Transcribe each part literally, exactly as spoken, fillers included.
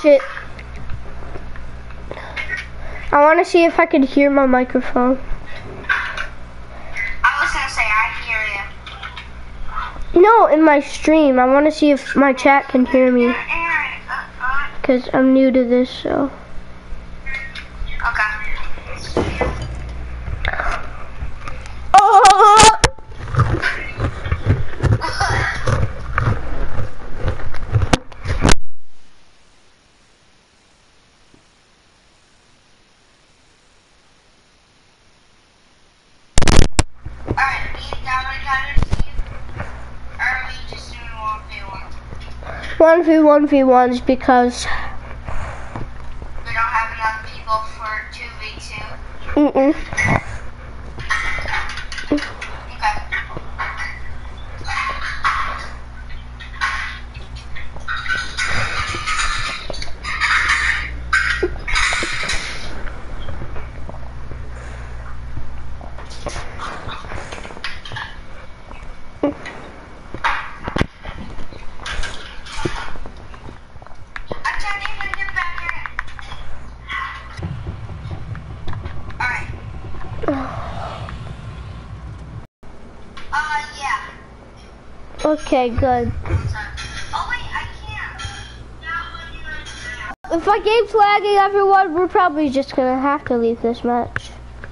watch it. I want to see if I can hear my microphone. I was gonna say I hear you. No, in my stream. I want to see if my chat can hear me. Because I'm new to this, so. Okay. Oh! one v one v ones because we don't have enough people for two v two. Mm-mm. Okay. Okay, good. Oh wait, I can't. If my game's lagging, everyone, we're probably just gonna have to leave this match.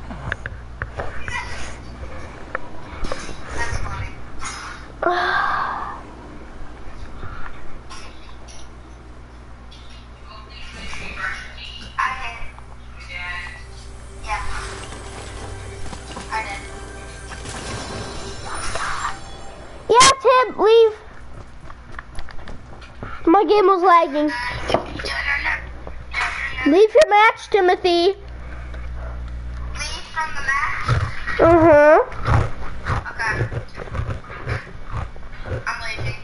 That's funny. I did. Yeah. I did. Yeah, Tim, leave. My game was lagging. Leave your match, Timothy. Leave from the match? Uh-huh. Okay. I'm leaving.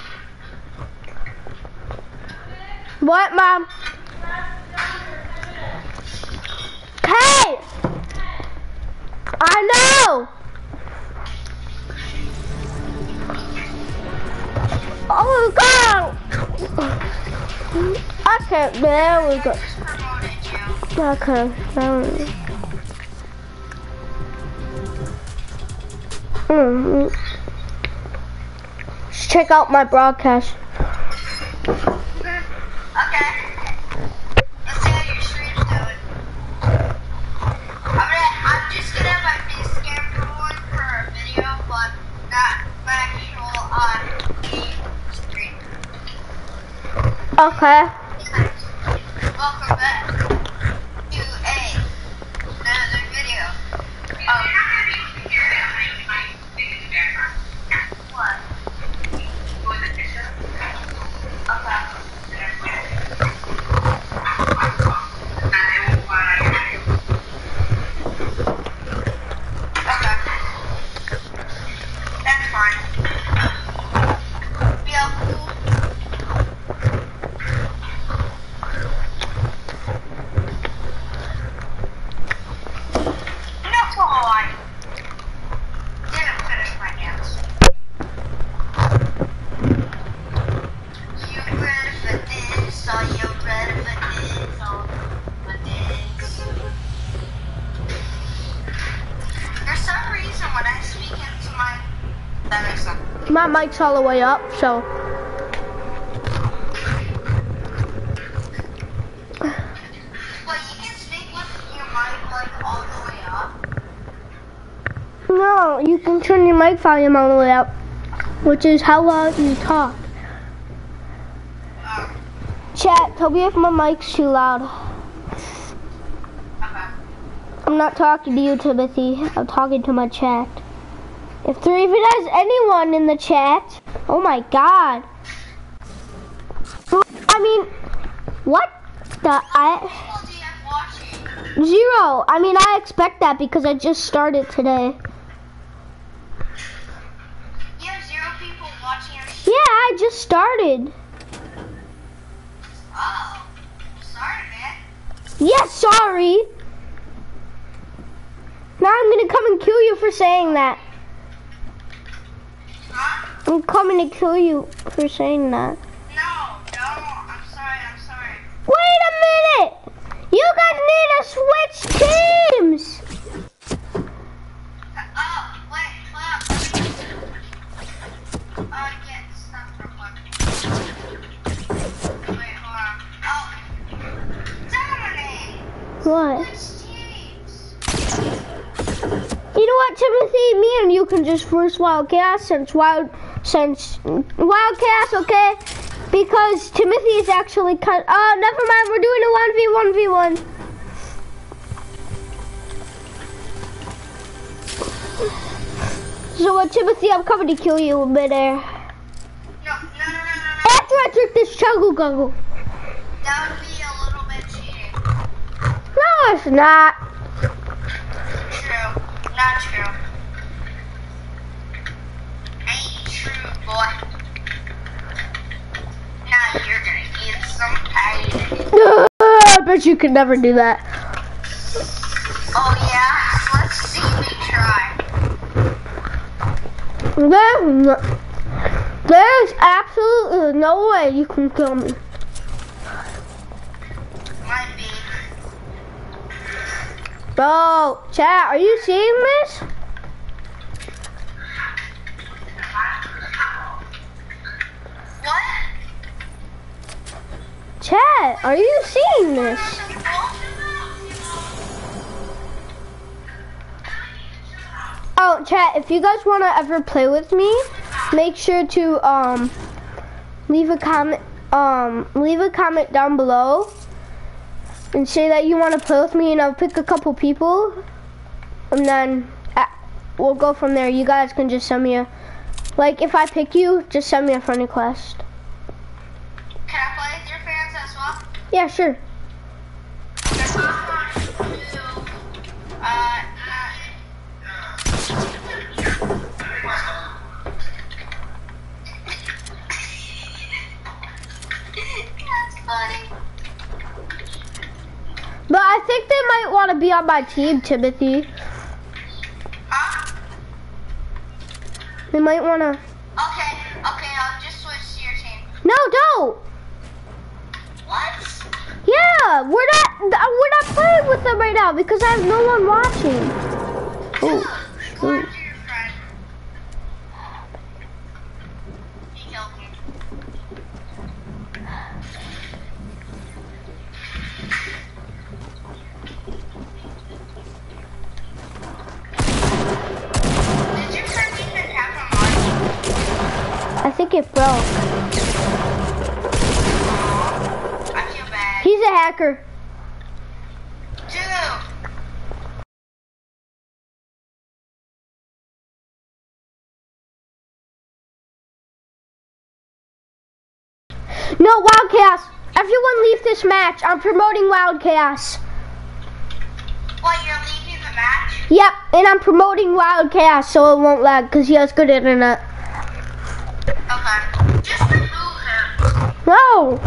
What, Mom? Hey! I know! Oh God! Okay, there we go. Okay, there we go. Mm-hmm. Let's check out my broadcast. Okay. Let's see how your stream's doing. I'm gonna, I'm just gonna have my face cam going for a video, but not my actual on stream. Okay. Welcome back to a another video. Um, what? My mic's all the way up, so. Well, you can speak with your mic like all the way up. No, you can turn your mic volume all the way up, which is how loud you talk. Oh. Chat, tell me if my mic's too loud. Okay. I'm not talking to you, Timothy. I'm talking to my chat. If there even has anyone in the chat, oh my God. I mean, what the, I, What do you have watching? zero. I mean, I expect that because I just started today. You have zero people watching your show? Yeah, I just started. Oh, sorry, man. Yeah, sorry. Now I'm gonna come and kill you for saying that. Huh? I'm coming to kill you for saying that. No, don't. I'm sorry, I'm sorry. What? You know what, Timothy? Me and you can just verse Wild Chaos since Wild since Wild Chaos, okay? Because Timothy is actually cut. Oh, never mind. We're doing a one v one v one. So, uh, Timothy, I'm coming to kill you in midair. No, no, no, no, no. After I took this chuggle guggle. That would be a little bit cheating. No, it's not. True. Not true. Ain't true, boy. Now you're gonna get some pain. I bet you could never do that. Oh yeah? Let's see me try. There's, there's absolutely no way you can kill me. Might be. Bro, chat, are you seeing this? What? Chat, are you seeing this? Oh, chat, if you guys want to ever play with me, make sure to um leave a comment um leave a comment down below and say that you want to play with me, and I'll pick a couple people, and then uh, we'll go from there. You guys can just send me a, like, if I pick you, just send me a friend request. Can I play with your fans as well? Yeah, sure. Because I want to, uh, that's funny. But I think they might want to be on my team, Timothy. Huh? They might want to. Okay, okay, I'll just switch to your team. No, don't. What? Yeah, we're not. We're not playing with them right now because I have no one watching. Oh, Go shoot. after your friend. He killed me. Did your friend even have a mic? I think it broke. I feel bad. He's a hacker. Dude. No, Wild Chaos. Everyone leave this match. I'm promoting Wild Chaos. What, you're leaving the match? Yep, and I'm promoting Wild Chaos so it won't lag because he has good internet. Okay. Just remove him. No.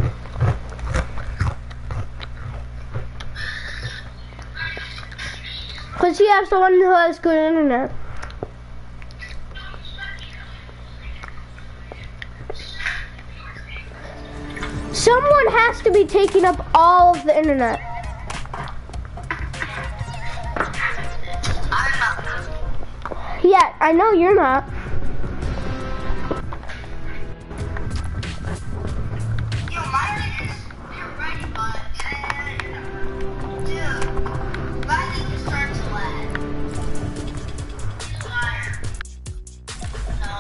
Because he has the one who has good internet. Someone has to be taking up all of the internet. I'm not. Yeah, I know you're not. Yo, mine is, you're right, but, dude, mine didn't start to lag. Liar. No.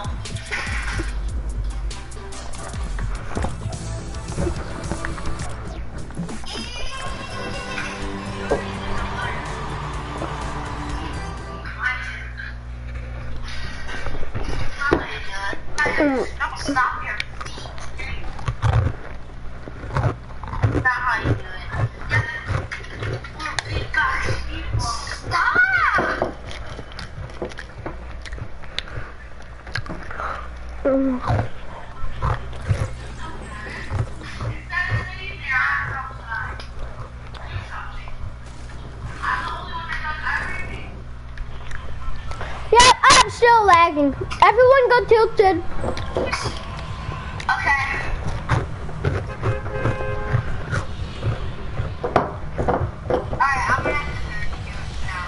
Mm. Don't stop your feet. That's not how you do it. We're big guys, people. Stop! Mm. Yeah, I'm still lagging. Everyone go tilted. Okay. Alright, I'm gonna have to do it now.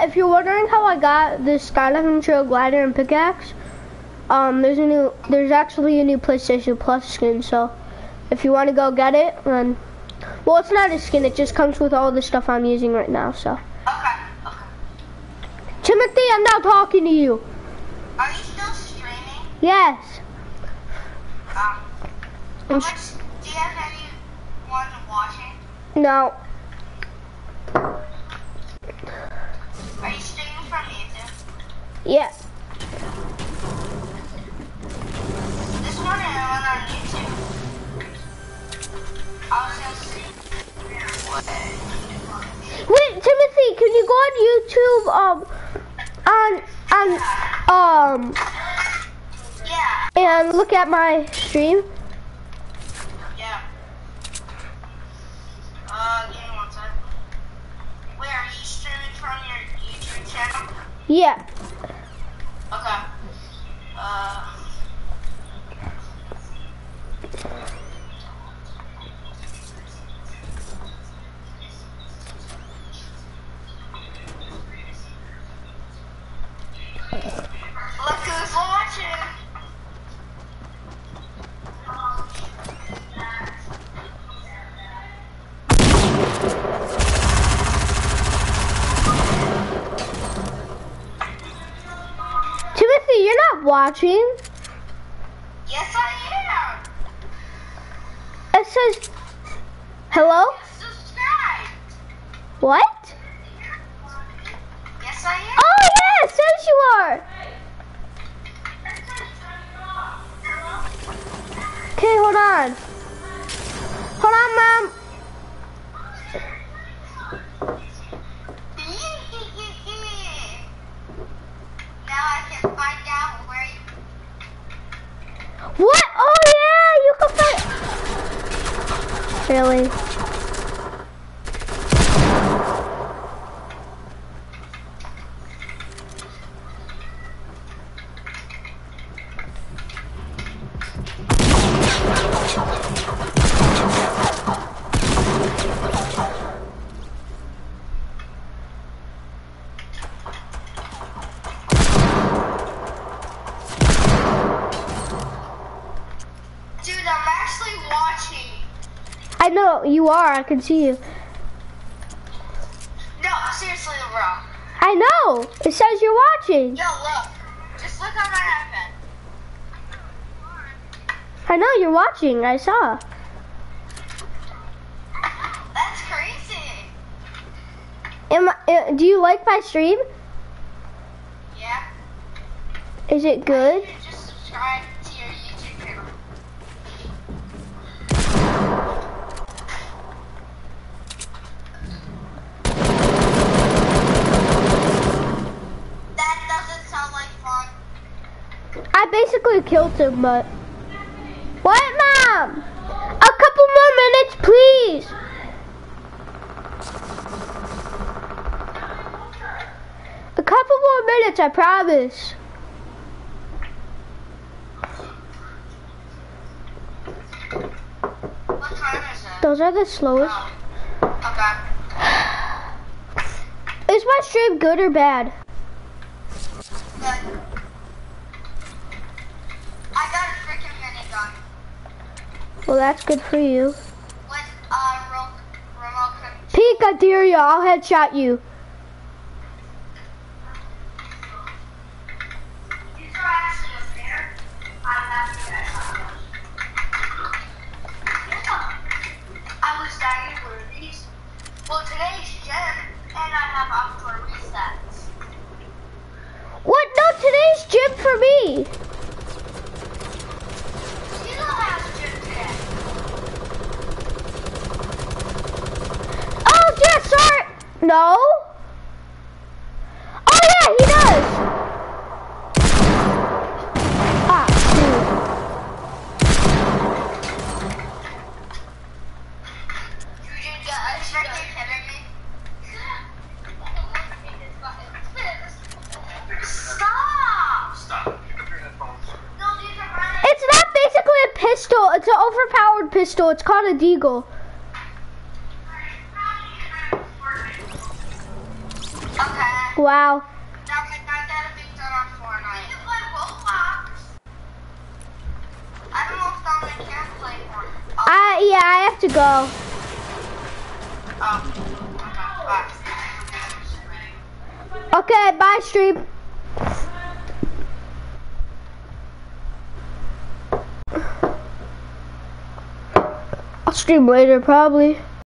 if you're wondering how I got this skydiving trail glider and pickaxe, um, there's a new, there's actually a new PlayStation Plus skin. So, if you want to go get it, then, well, it's not a skin. It just comes with all the stuff I'm using right now. So. Okay. Okay. Timothy, I'm now talking to you. Are you still streaming? Yes. Um. How much, do you have anyone watching? No. Are you streaming from YouTube? Yeah. This morning I went on YouTube. I was gonna see. Wait, Timothy, can you go on YouTube, um, on, on, um, Yeah. and look at my stream? Yeah. Uh, give me one second. Wait, are you streaming from your YouTube channel? Yeah. Okay. Uh. Look who's watching. Timothy, you're not watching. Yes, I It says, hello? am. Subscribe. What? Yes, I am. Oh, yeah, it says you are. Okay, hold on. Hold on, Mom. Now I can find out where you. What? Oh, yeah, you can find... Really? Dude, I'm actually watching. I know, you are. I can see you. No, seriously, bro. I know. It says you're watching. Yo, look. Just look on my iPad. I know, you're watching. I saw. That's crazy. Am I, uh, do you like my stream? Yeah. Is it good? You just subscribe to your YouTube channel. That doesn't sound like fun. I basically killed him, but... What, Mom? A couple more minutes, please. A couple more minutes, I promise. What time is it? Those are the slowest. Oh. Okay. Is my stream good or bad? Good. I got a freaking minigun. Well, that's good for you. With uh, remote, remote control. Peek, I dare you. I'll headshot you. These are actually a pair. I'm happy that I was dying for these. Well, today's gym, and I have outdoor resets. What? No, today's gym for me. Sheila has gym today. Oh, yeah, sorry. No? Oh, yeah, he does. Ah, You didn't get a freaking kidding me? Stop! Stop. Pick up your headphones. No, these are running. it's not basically a pistol. It's an overpowered pistol. It's called a deagle. Okay. Wow. Dominic, I gotta be done on Fortnite. You can play Roblox. I don't know if Dominic can play Fortnite. Oh. I yeah, I have to go. Oh. Okay, bye. Okay, bye, stream. I'll stream later, probably.